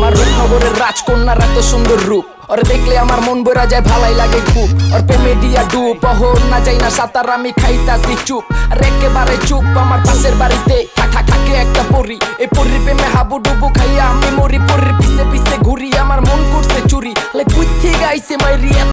আমার রূপনগরের রাজকন্যার এত সুন্দর রূপ, ওরে দেখলে আমার মন বইরা যায়, ভালাই লাগে খুব। ওর প্রেমে দিয়া ডুব, অহর না যাই না সাঁতার, আমি খাইতাছি চুপ আর একেবারে চুপ। আমার পাশের বাড়িতে থাকে একটা পরী, এই পরীর প্রেমে হাবুডুবু খাইয়া আমি মরি। পরীর পিছে পিছে ঘুরি, আমার মন করছে চুরি, বুদ্ধি গাইছে মাইরি, এত